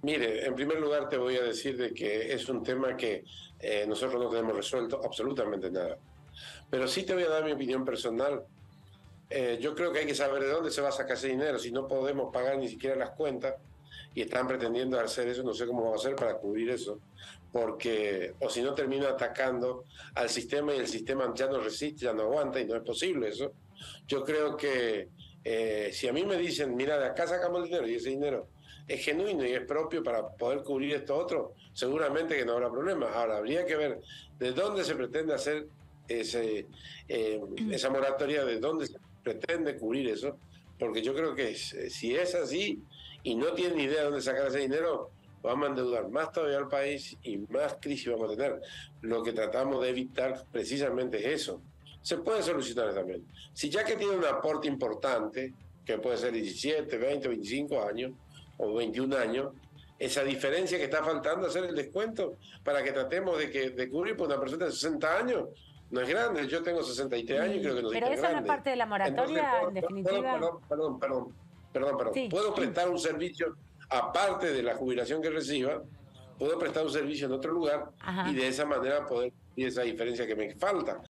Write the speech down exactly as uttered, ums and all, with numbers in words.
Mire, en primer lugar te voy a decir de que es un tema que eh, nosotros no tenemos resuelto absolutamente nada. Pero sí te voy a dar mi opinión personal. Eh, yo creo que hay que saber de dónde se va a sacar ese dinero. Si no podemos pagar ni siquiera las cuentas y están pretendiendo hacer eso, no sé cómo va a hacer para cubrir eso. Porque, o si no, termina atacando al sistema y el sistema ya no resiste, ya no aguanta y no es posible eso. Yo creo que eh, si a mí me dicen, mira, de acá sacamos el dinero y ese dinero es genuino y es propio para poder cubrir esto otro, seguramente que no habrá problema. Ahora, habría que ver de dónde se pretende hacer ese, eh, esa moratoria, de dónde se pretende cubrir eso, porque yo creo que es, si es así y no tienen ni idea de dónde sacar ese dinero, vamos a endeudar más todavía al país y más crisis vamos a tener. Lo que tratamos de evitar precisamente es eso. Se puede solucionar también. Si ya que tiene un aporte importante, que puede ser diecisiete, veinte, veinticinco años o veintiún años, esa diferencia que está faltando, hacer el descuento para que tratemos de, que, de cubrir por una persona de sesenta años. No es grande, yo tengo sesenta y tres años y creo que no soy Pero tan eso no es grande. parte de la Entonces, moratoria, puedo, en puedo, definitiva. perdón, perdón, perdón, perdón, perdón. Sí. Puedo prestar un servicio aparte de la jubilación que reciba, puedo prestar un servicio en otro lugar y Ajá. de esa manera poder cubrir esa diferencia que me falta.